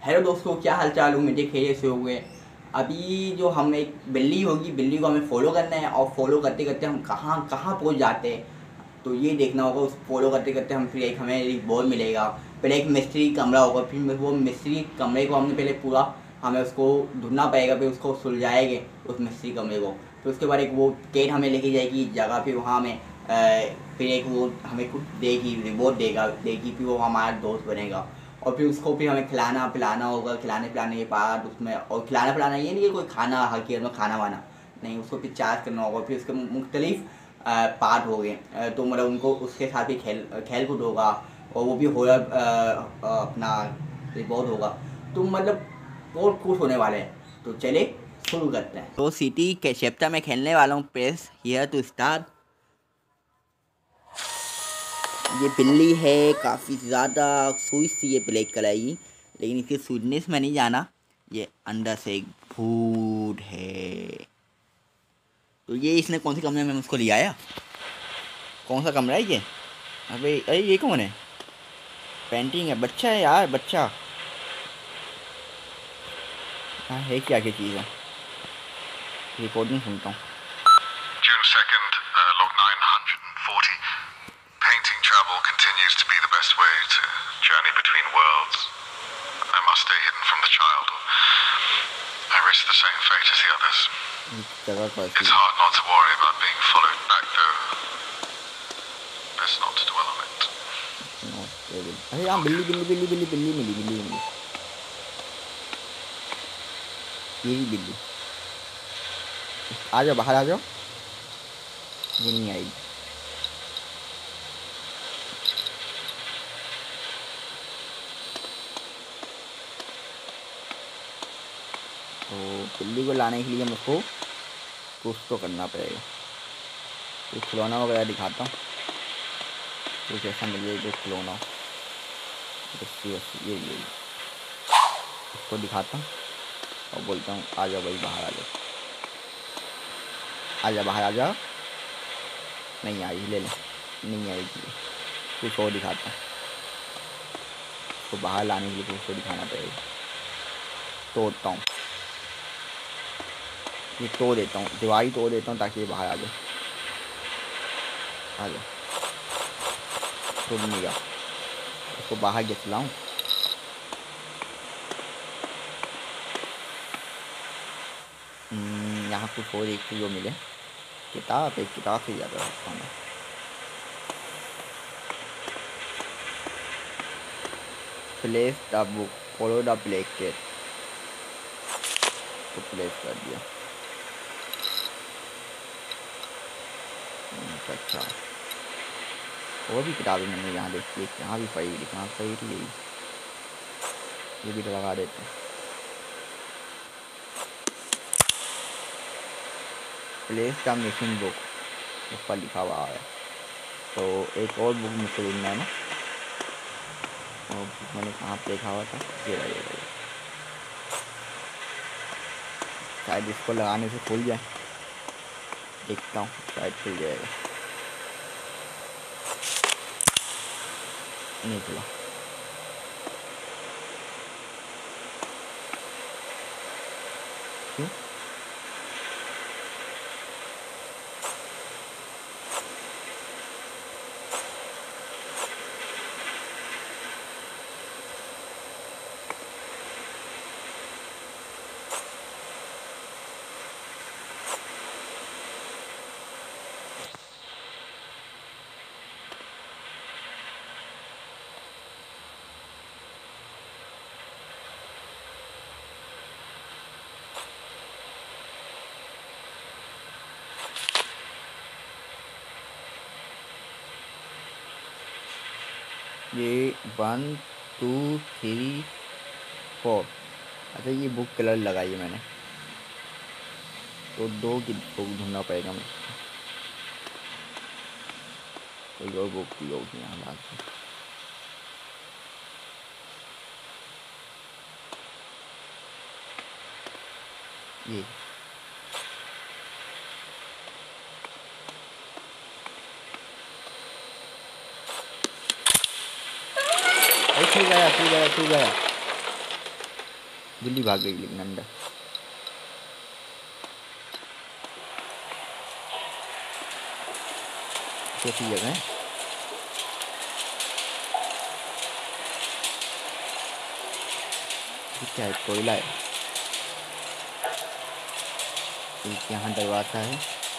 Hello दोस्तों, क्या हाल चाल। उम्मीद खैरियत से हो गए। अभी जो हम एक बिल्ली होगी, बिल्ली को हमें फॉलो करना है और फॉलो करते करते हम कहाँ कहाँ पहुँच जाते हैं तो ये देखना होगा। उस फॉलो करते करते हम फिर एक हमें एक बोर्ड मिलेगा। पहले एक मिस्ट्री कमरा होगा, फिर वो मिस्ट्री कमरे को हमने पहले पूरा हमें उसको ढूंढना पड़ेगा, फिर उसको सुलझाएंगे उस मिस्ट्री कमरे को। फिर उसके बाद एक वो कैद हमें लेके जाएगी जगह, फिर वहाँ हमें फिर एक वो हमें कुछ देगी, रिवॉर्ड देगी, फिर वो हमारा दोस्त बनेगा। और फिर उसको फिर हमें खिलाना पिलाना होगा। खिलाने पिलाने के बाद उसमें, और खिलाना पिलाना ये नहीं है कोई खाना हकीकत में खाना वाना नहीं, उसको फिर चार्ज करना होगा। फिर उसके मुख्तलिफ पार्ट हो गए, तो मतलब उनको उसके साथ भी खेल कूद होगा और वो भी हॉरर अपना रिवॉर्ड होगा। तो मतलब बहुत खुश होने वाले हैं। तो चले शुरू करते हैं। तो सिटी के चैप्टर में खेलने वाला हूँ। Press here to start. ये बिल्ली है, काफ़ी ज़्यादा सुई सी है, ब्लैक कलर की, लेकिन इसकी स्वीटनेस में नहीं जाना। ये अंदर से एक भूत है। तो ये इसने कौन से कमरे में मुझको लिया आया? कौन सा कमरा है ये? अबे अरे ये कौन है? पेंटिंग है, बच्चा है यार, बच्चा। हाँ है, क्या क्या चीज़ है? रिकॉर्डिंग सुनता हूँ। June 2nd, log 940. Painting travel continues to be the best way to journey between worlds. I must stay hidden from the child, or I risk the same fate as the others. It's hard not to worry about being followed back, though. Best not to dwell on it. अरे यहाँ बिल्ली बिल्ली बिल्ली बिल्ली बिल्ली मिली, बिल्ली मिली, यही बिल्ली। आ जाओ, बाहर आ जाओ। ये नहीं आएगी। तो बिल्ली को लाने के लिए मुझको कुछ तो करना पड़ेगा। तो खिलौना वगैरह दिखाता हूँ, कुछ ऐसा मिल जाए जो खिलौना हो। रस्सी वस्सी ये इसको दिखाता हूँ और बोलता हूँ आ जाओ भाई, बाहर आ जाओ, आ जाओ बाहर आ जाओ। नहीं आई, ले ले, नहीं आएगी। कुछ और दिखाता हूँ, तो बाहर लाने के लिए कुछ तो दिखाना पड़ेगा। तोड़ता हूँ, ये तोड़ देता हूँ, दीवार तोड़ देता हूँ ताकि ये बाहर आ जाए। आ जाओ, तोड़ नहीं गया, इसको बाहर खिलाऊँ। यहाँ कुछ और एक जो मिले, किताब, एक किताब से ज़्यादा रखता हूँ। Place the book, follow the black cat, तो प्लेस कर दिया। अच्छा, और भी किताबें मैंने यहाँ देखी, यहाँ भी पढ़ी, कहाँ पढ़ी थी ये भी तो लगा देते हैं। प्लेस द मिसिंग बुक, ऊपर लिखा हुआ है। तो एक और बुक मुझको ढूंढना है ना, और बुक मैंने कहाँ पे देखा हुआ था, ये रहेगा। शायद इसको लगाने से खुल जाए, देखता हूँ, शायद खुल जाएगा। नहीं खुला। क्यों? ये 1 2 3 4, अच्छा ये बुक कलर लगाई है मैंने, तो 2 की बुक ढूंढना पड़ेगा मुझे। कोई और बुक की होगी यहाँ लास्ट में। ये छू गया, छू गया, छू गया। बिल्ली भाग गई लेकिन अंदर। कैसी जगह है? क्या है? कोयला है। एक यहाँ दरवाजा है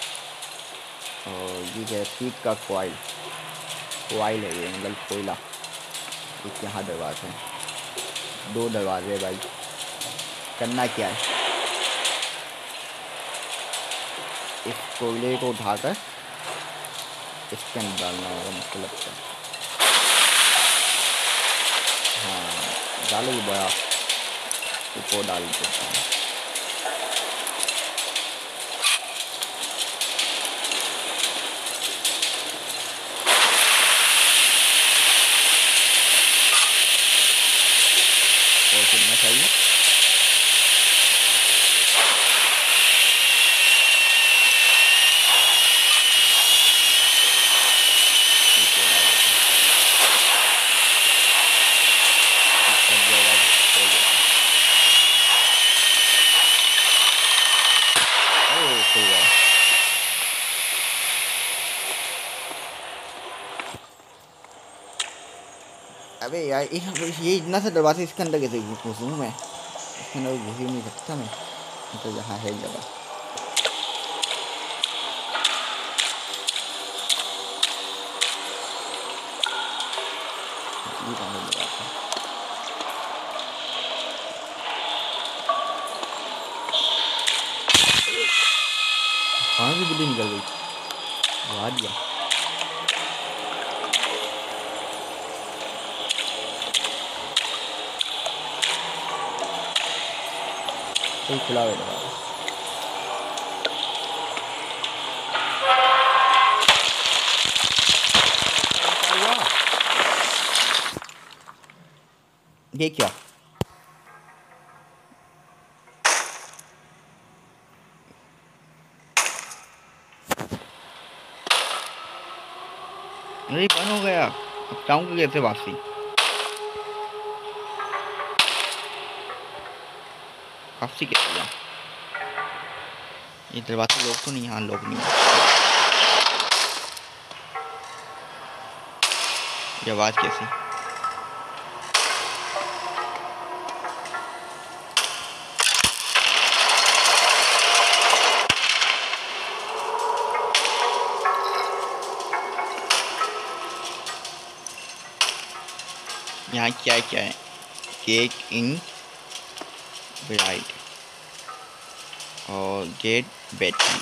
और ये क्या पीट का कोयल कोयल है, ये मतलब कोयला। एक यहाँ दरवाजा है, 2 दरवाजे भाई। करना क्या है? इस कोयले को उठाकर इसके अंदर डालना होगा मुझको लगता है। हाँ डालो ये बड़ा, इसको डाल देता हूँ। और कितना चाहिए? अबे यार ये इतना सा दरवाजा, इसके अंदर कैसे घुसूँ मैं? इसके अंदर घुस ही नहीं सकता मैं, तो यहाँ है जगह। ये कहाँ है दरवाजा? कहाँ से बिल्ली निकल गई? आ दिया। तो खुला हुआ दरवाजा। ये क्या? अरे बंद हो गया। अब जाऊँ कैसे वापसी? वापसी कैसे जाऊँ? ये दरवाजा लोग तो नहीं, यहाँ लोग नहीं। ये आवाज़ कैसी? यहाँ क्या क्या है? केक इन ब्राइट और गेट बैटरी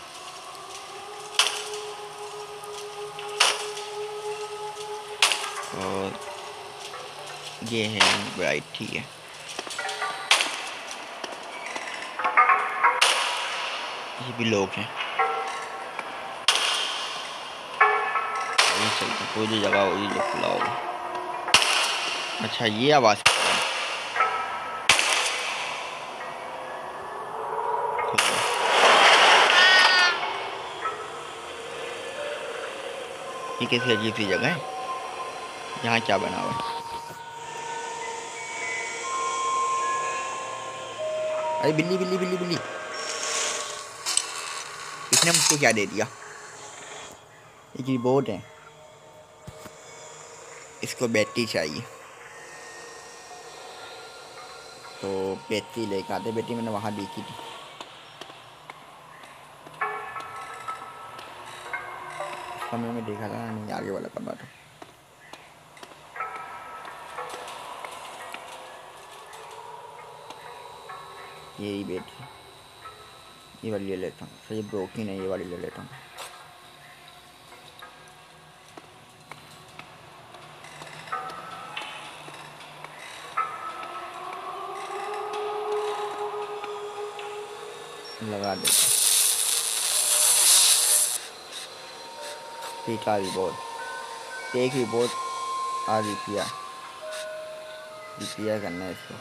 और ये है ब्राइट। ठीक है, ये भी लोग हैं। चलते कोई भी जगह होगी जो खुला होगा। अच्छा ये आवाज़ ये कैसी अजीब सी जगह है? यहाँ क्या बना हुआ है? अरे बिल्ली बिल्ली बिल्ली बिल्ली, इसने मुझको क्या दे दिया? एक रिमोट है, इसको बैटरी चाहिए तो बैटरी लेकर आते। बैटरी मैंने वहाँ देखी थी। समय में देखा था नहीं, आगे वाला कमरा था। यही बैटरी, ये वाली ले लेता हूँ। सही ब्रोकन है, ये वाली ले लेता हूँ। लगा देता हूँ। टीका रिपोर्ट, एक रिपोर्ट और रिपेयर करना है इसको।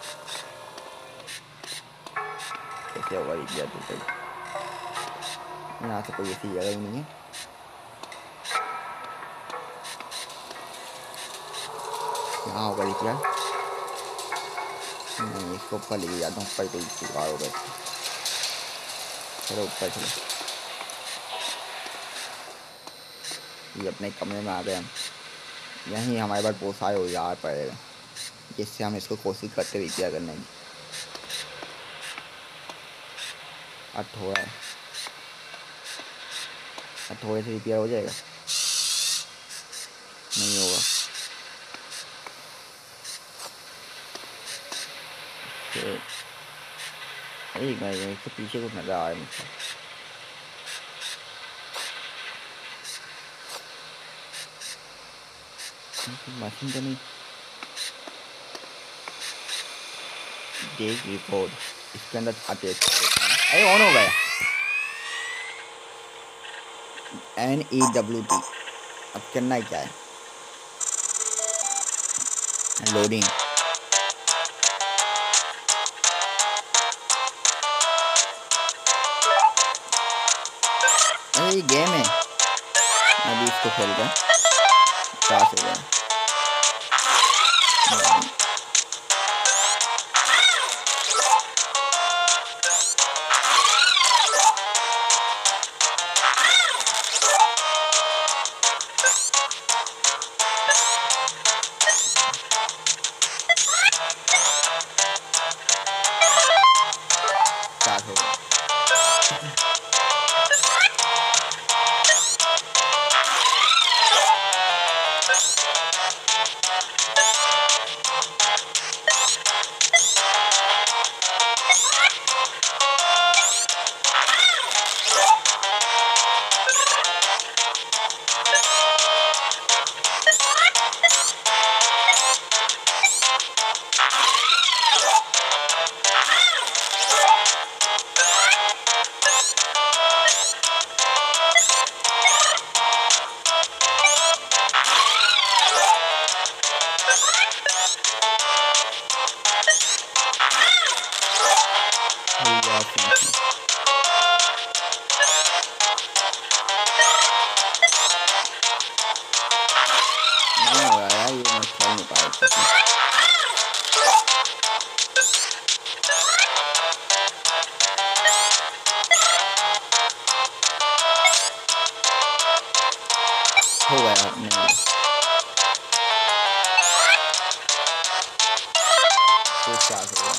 कैसे होगा रिपेयर? तो यहाँ से कोई ऐसी जगह ही नहीं है। यहाँ होगा रिपेयर। नहीं, इसको ऊपर ले जाता हूँ, ऊपर कोई जुगाड़ हो गया। चलो ऊपर चलो, ये अपने कमरे में आ गए हम। यहीं हमारे पास बहुत सारे औजार पड़ेगा, जिससे हम इसको कोशिश करते रिपेयर करने की। अब थोड़े से रिपेयर हो जाएगा, नहीं होगा। एक मिनट, इसके पीछे कुछ नज़र आ रहा है मुझको। मशीन तो नहीं, देख रिपोर्ट, इसके अंदर आते। अरे ऑन हो गया, NEWT। अब करना ही क्या है, लोडिंग। अरे ये गेम है, अभी इसको खेल कर क्या से गया। हो गया नहीं, तो क्या करेगा,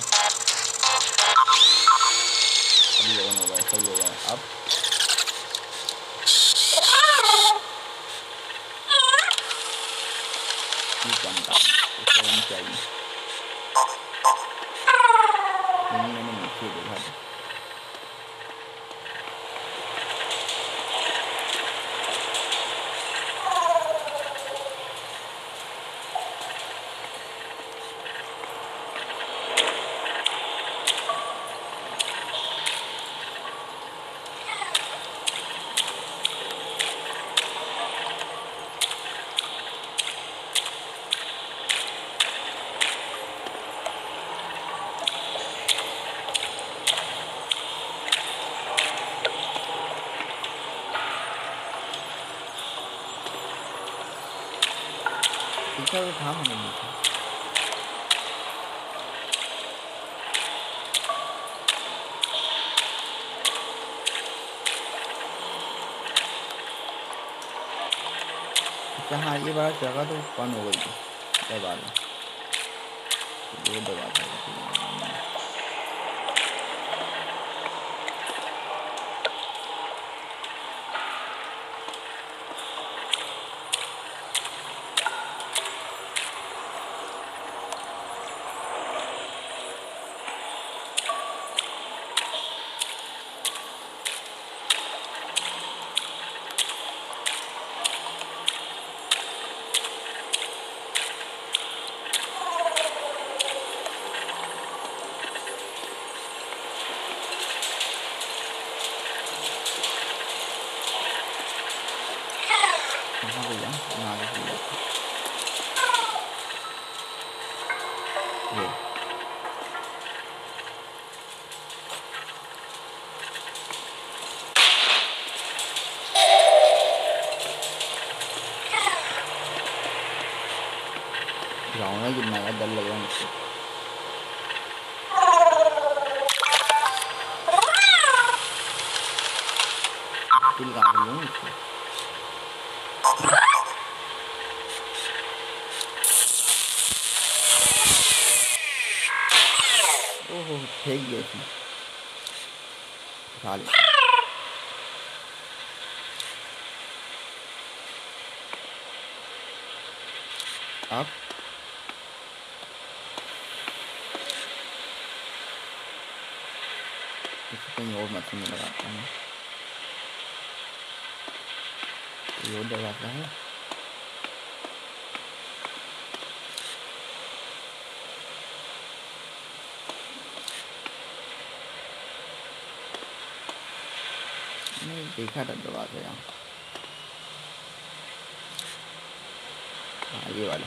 अभी ऑन हो गया, सही हो गया। अब ये बनता है, इसको हम चाहिए, मैंने नीचे देखा था। तो था मैंने नीचे, हाँ ये बात जगह तो बंद हो गई थी, दबा लो, ये दबा था। जाऊँगा, गिरना है, डर लग रहा है मुझको। किल कहाँ से लूँ इसको? ओहो फेंक दिया इसने, उठा ले। अब इसको कहीं और मशीन में लगाता हूँ, ये और लगाता है। नहीं देखा था दबा से यहाँ, हाँ ये वाला।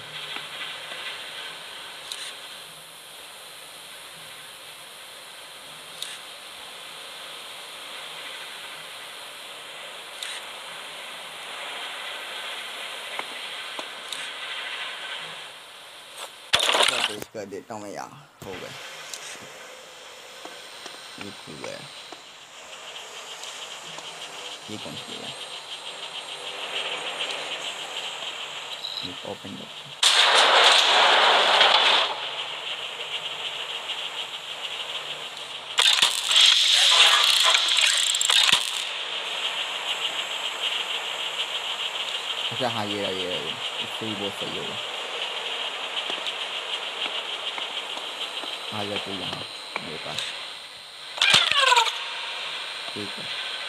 पेश कर देता हूँ मैं, यहाँ हो गया, ये खुल गया, ये कौन सी है, ये ओपन करते हैं। अच्छा हाँ ये रहा, इससे भी बहुत सही होगा। आ जा तू यहाँ मेरे पास, ठीक है।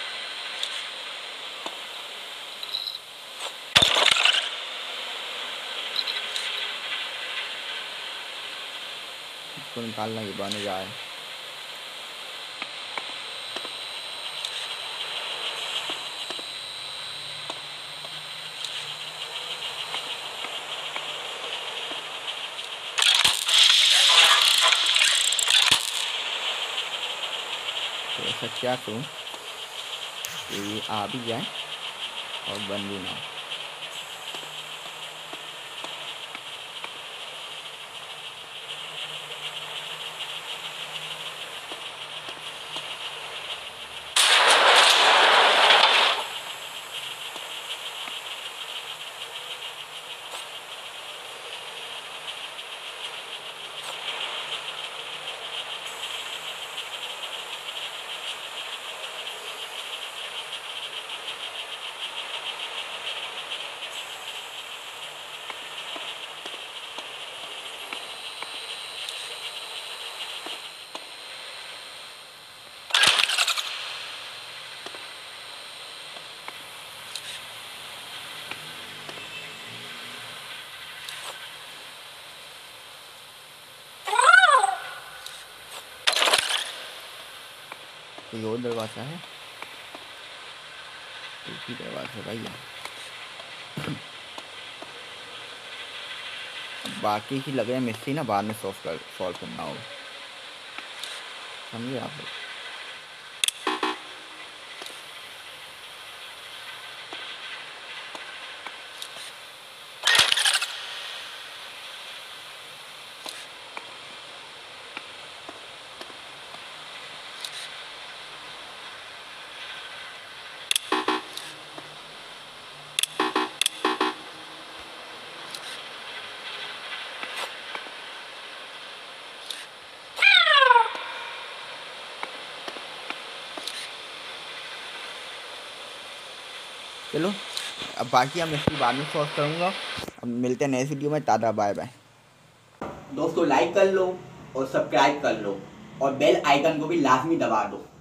इसको निकालना ही बन जाए। तो ऐसा क्या करूँ कि ये आ भी जाए और बन भी ना। कोई और दरवाज़ा है, एक ही दरवाज़ा भैया। बाकी की लगे मिस्ट्री ना बाद में सॉल्व करना होगा, समझे आप लोग। चलो अब बाकी हम इसकी बाद में सॉल्व करूँगा। अब मिलते हैं नए वीडियो में, टाटा बाय बाय। दोस्तों लाइक कर लो और सब्सक्राइब कर लो और बेल आइकन को भी लाजमी दबा दो।